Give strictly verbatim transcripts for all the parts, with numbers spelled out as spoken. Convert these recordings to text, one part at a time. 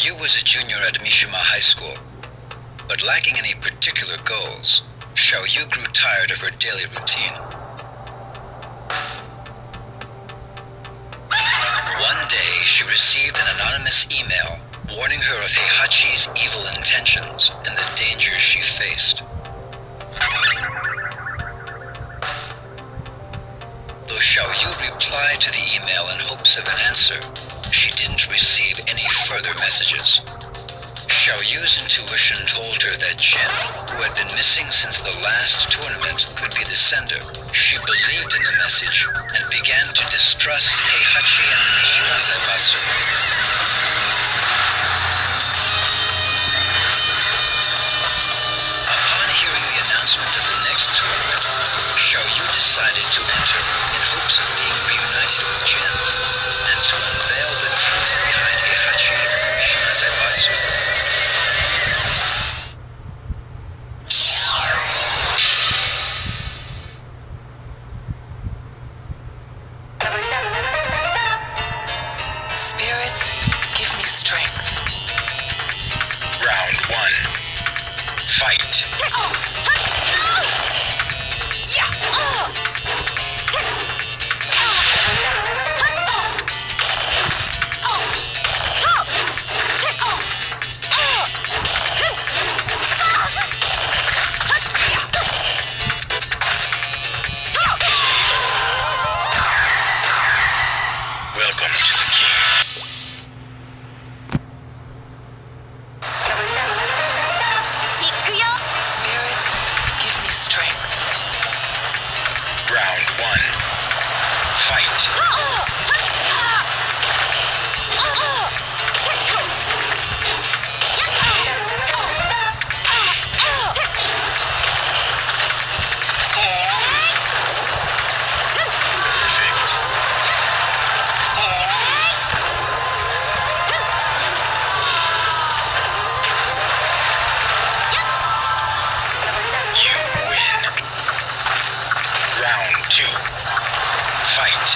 Xiaoyu was a junior at Mishima High School, but lacking any particular goals, Xiaoyu grew tired of her daily routine. One day, she received an anonymous email warning her of Heihachi's evil intentions and the dangers she faced. Though Xiaoyu replied to the email in hopes of an answer, she didn't receive any further messages. Xiaoyu's intuition told her that Jin, who had been missing since the last tournament, could be the sender. She believed in the message and began to distrust Heihachi and the Mishima Zaibatsu. Upon hearing the announcement of the next tournament, Xiaoyu decided to enter in hopes of being reunited with Jin and to unveil the truth behind Heihachi and the Mishima Zaibatsu. Spirits, give me strength. Round one. Fight. Welcome to the king. Spirits, give me strength. Round one. Fight. You win. Round two. Fight.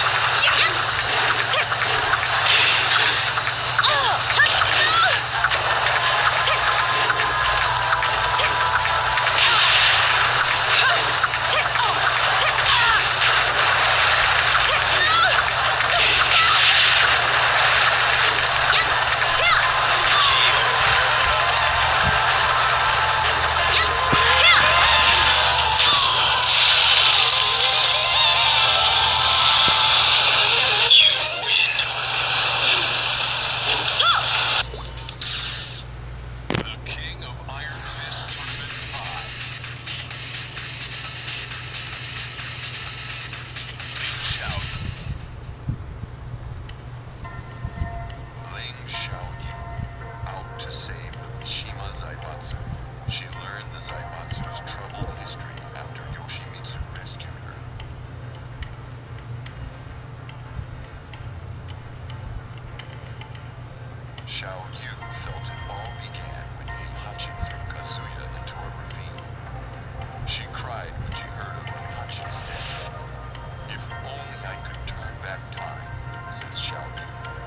Xiaoyu felt it all began when Heihachi threw Kazuya into a ravine. She cried when she heard of Heihachi's death. If only I could turn back time, says Xiaoyu.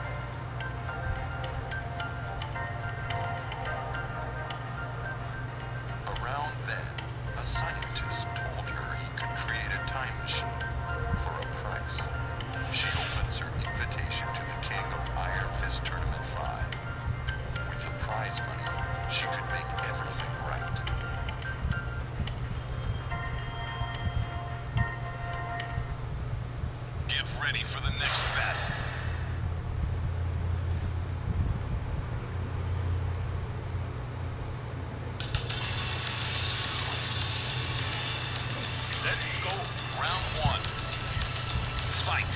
Around then, a scientist told her he could create a time machine for a price. She opens her invitation to the king of Iron Fist Tournament five. With the prize money, she could make everything right. Get ready for the next battle. Let's go. Round one. Fight.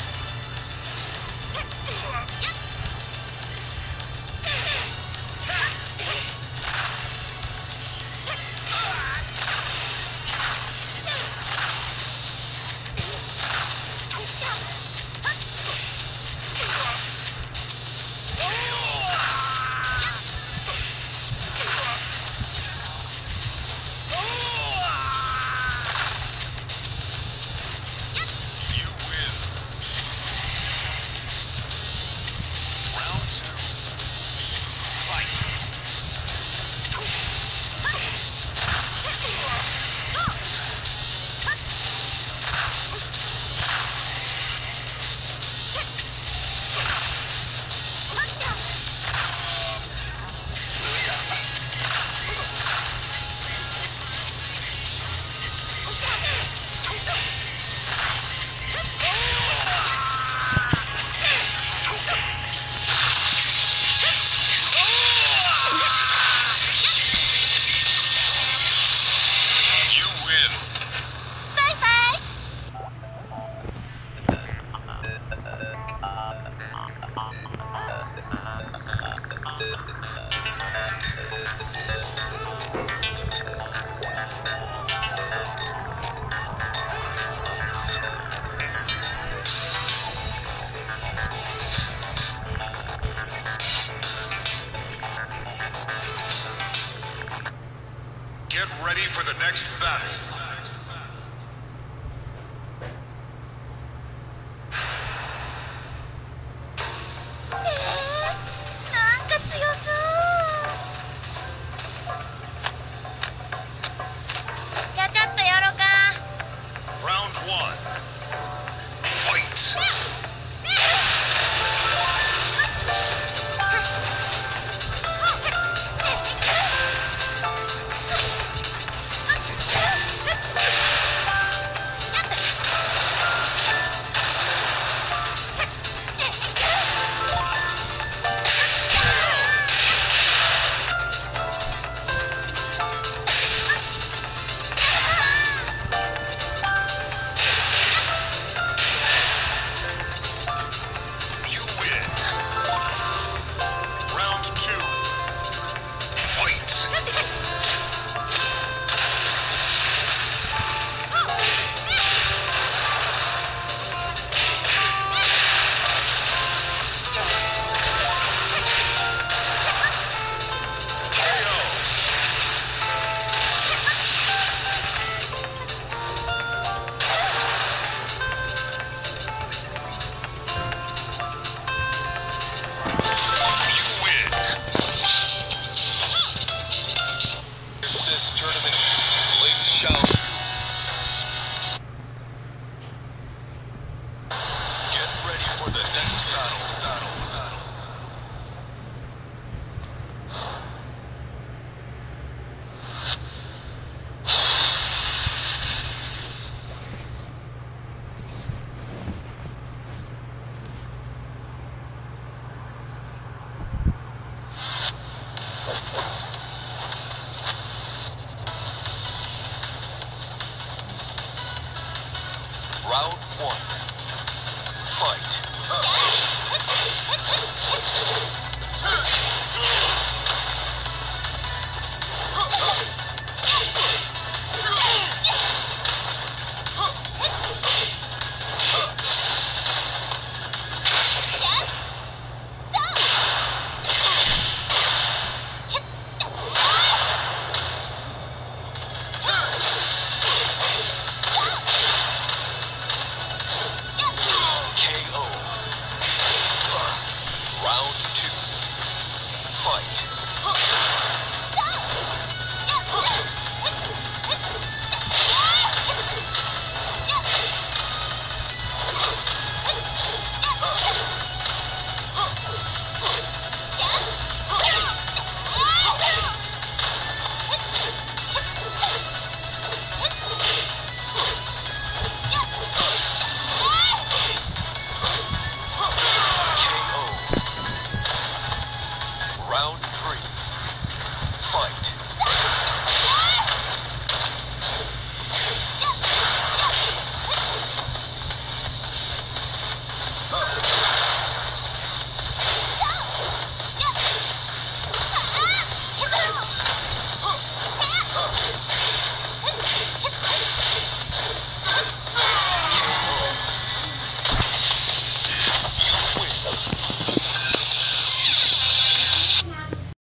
next battle.